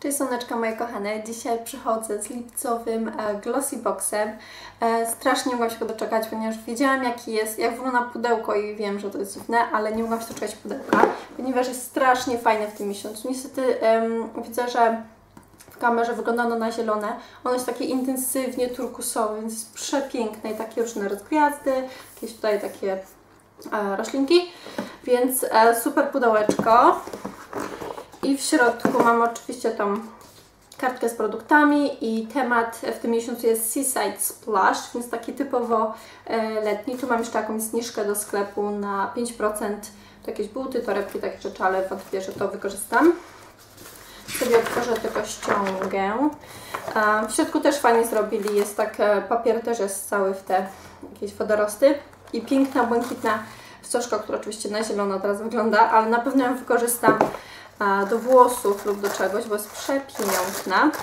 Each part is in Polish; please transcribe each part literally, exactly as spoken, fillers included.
Cześć słoneczka moje kochane, dzisiaj przychodzę z lipcowym e, glossy boxem. E, strasznie mogłam się go doczekać, ponieważ wiedziałam jaki jest, jak wygląda pudełko i wiem, że to jest dziwne, ale nie mogłam się doczekać pudełka, ponieważ jest strasznie fajne w tym miesiącu. Niestety em, widzę, że w kamerze wygląda ono na zielone. Ono jest takie intensywnie turkusowe, więc jest przepiękne i takie różne rozgwiazdy, jakieś tutaj takie e, roślinki, więc e, super pudełeczko. I w środku mam oczywiście tą kartkę z produktami i temat w tym miesiącu jest Seaside Splash, więc taki typowo letni. Tu mam jeszcze jakąś zniżkę do sklepu na pięć procent. To jakieś buty, torebki, takie rzeczy, ale wątpię, że to wykorzystam. Sobie otworzę tylko ściągę. W środku też fajnie zrobili, jest tak, papier też jest cały w te jakieś wodorosty i piękna, błękitna wstążka, która oczywiście na zielono teraz wygląda, ale na pewno ją wykorzystam do włosów lub do czegoś, bo jest przepiękna.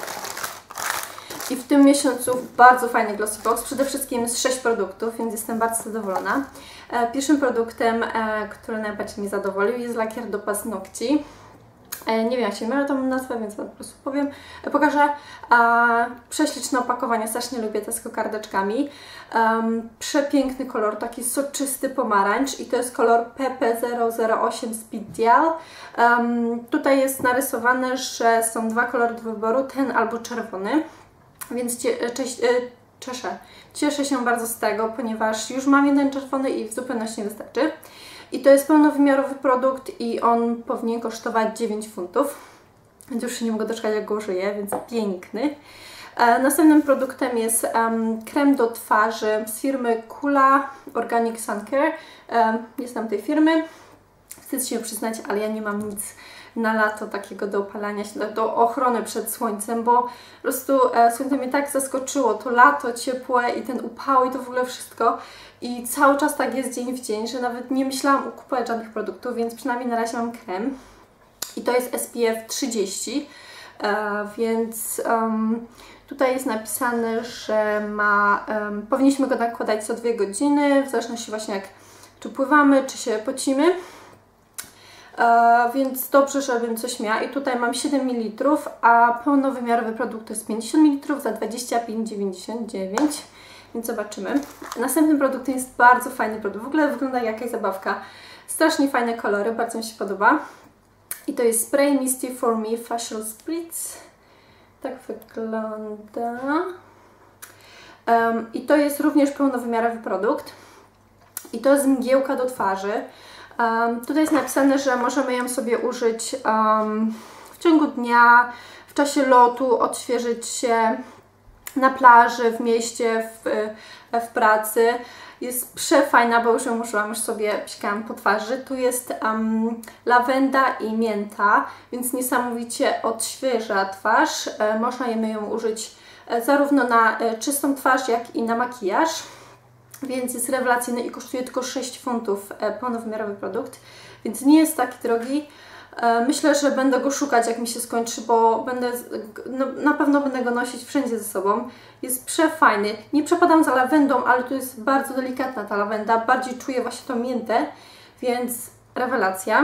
I w tym miesiącu bardzo fajny glossy box. Przede wszystkim jest sześć produktów, więc jestem bardzo zadowolona. Pierwszym produktem, który najbardziej mnie zadowolił, jest lakier do paznokci. Nie wiem jak się miała tą nazwę, więc po prostu powiem. Pokażę prześliczne opakowanie, strasznie lubię te z kokardeczkami. Um, przepiękny kolor, taki soczysty pomarańcz i to jest kolor P P zero zero osiem Speed Dial. Um, tutaj jest narysowane, że są dwa kolory do wyboru, ten albo czerwony, więc cie, cześć, cieszę, cieszę się bardzo z tego, ponieważ już mam jeden czerwony i w zupełności nie wystarczy. I to jest pełnowymiarowy produkt i on powinien kosztować dziewięć funtów. Więc już się nie mogę doczekać jak go użyję, więc piękny. E, następnym produktem jest um, krem do twarzy z firmy Kula Organic Sun Care. E, jest tam tej firmy. Wstyd się przyznać, ale ja nie mam nic na lato takiego do opalania się, do ochrony przed słońcem, bo po prostu e, słońce mnie tak zaskoczyło, to lato ciepłe i ten upał i to w ogóle wszystko i cały czas tak jest dzień w dzień, że nawet nie myślałam kupować żadnych produktów, więc przynajmniej na razie mam krem i to jest S P F trzydzieści, e, więc um, tutaj jest napisane, że ma, um, powinniśmy go nakładać co dwie godziny, w zależności właśnie jak czy pływamy, czy się pocimy. Uh, więc dobrze, żebym coś miała. I tutaj mam siedem mililitrów, a pełnowymiarowy produkt to jest pięćdziesiąt mililitrów za dwadzieścia pięć dziewięćdziesiąt dziewięć. Więc zobaczymy. Następnym produktem jest bardzo fajny produkt. W ogóle wygląda jak jakaś zabawka. Strasznie fajne kolory, bardzo mi się podoba. I to jest Spray Misty for Me Facial Spritz. Tak wygląda. Um, I to jest również pełnowymiarowy produkt. I to jest mgiełka do twarzy. Um, tutaj jest napisane, że możemy ją sobie użyć um, w ciągu dnia, w czasie lotu, odświeżyć się na plaży, w mieście, w, w pracy. Jest przefajna, bo już ją użyłam, już sobie psikałam po twarzy. Tu jest um, lawenda i mięta, więc niesamowicie odświeża twarz. E, można ją użyć e, zarówno na e, czystą twarz, jak i na makijaż. Więc jest rewelacyjny i kosztuje tylko sześć funtów e, pełnowymiarowy produkt, więc nie jest taki drogi. E, myślę, że będę go szukać jak mi się skończy, bo będę, no, na pewno będę go nosić wszędzie ze sobą. Jest przefajny. Nie przepadam za lawendą, ale tu jest bardzo delikatna ta lawenda, bardziej czuję właśnie tą miętę, więc rewelacja.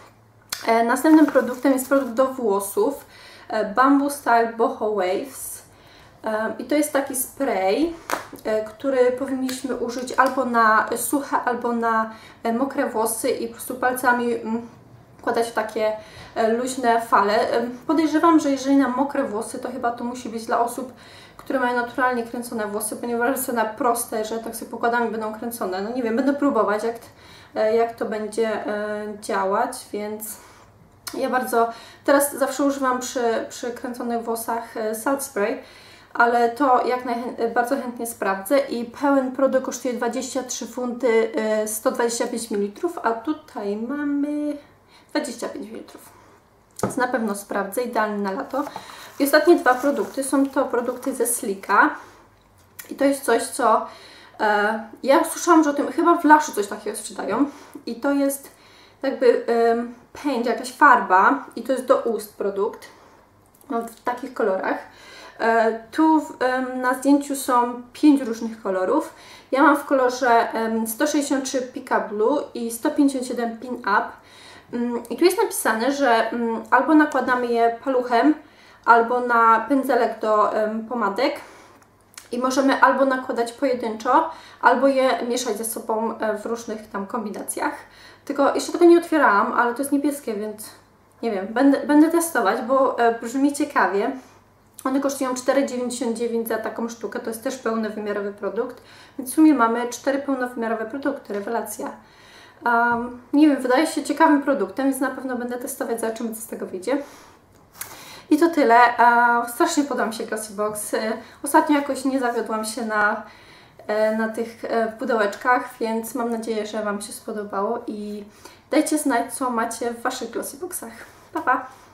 E, następnym produktem jest produkt do włosów e, Bamboo Style Boho Waves. I to jest taki spray, który powinniśmy użyć albo na suche, albo na mokre włosy i po prostu palcami wkładać w takie luźne fale. Podejrzewam, że jeżeli na mokre włosy, to chyba to musi być dla osób, które mają naturalnie kręcone włosy, ponieważ są na proste, że tak sobie pokładami będą kręcone. No nie wiem, będę próbować jak, jak to będzie działać, więc ja bardzo, teraz zawsze używam przy, przy kręconych włosach salt spray, ale to jak najchętniej, bardzo chętnie sprawdzę i pełen produkt kosztuje dwadzieścia trzy funty, sto dwadzieścia pięć mililitrów, a tutaj mamy dwadzieścia pięć mililitrów. Więc na pewno sprawdzę, idealny na lato. I ostatnie dwa produkty są to produkty ze Slicka i to jest coś, co e, ja usłyszałam, że o tym chyba w Laszu coś takiego sprzedają i to jest jakby e, paint, jakaś farba i to jest do ust produkt no, w takich kolorach. E, tu w, e, na zdjęciu są pięć różnych kolorów. Ja mam w kolorze e, sto sześćdziesiąt trzy Pika Blue i sto pięćdziesiąt siedem Pin Up. I tu jest napisane, że albo nakładamy je paluchem, albo na pędzelek do um, pomadek. I możemy albo nakładać pojedynczo, albo je mieszać ze sobą w różnych tam kombinacjach. Tylko jeszcze tego nie otwierałam, ale to jest niebieskie, więc nie wiem, będę, będę testować, bo brzmi ciekawie. One kosztują cztery dziewięćdziesiąt dziewięć za taką sztukę, to jest też pełnowymiarowy produkt, więc w sumie mamy cztery pełnowymiarowe produkty, rewelacja. Um, nie wiem, wydaje się ciekawym produktem, więc na pewno będę testować, zobaczymy co z tego wyjdzie. I to tyle. E, strasznie podoba mi się Glossybox. E, ostatnio jakoś nie zawiodłam się na, e, na tych e, pudełeczkach, więc mam nadzieję, że Wam się spodobało i dajcie znać, co macie w Waszych Glossyboxach. Pa, pa!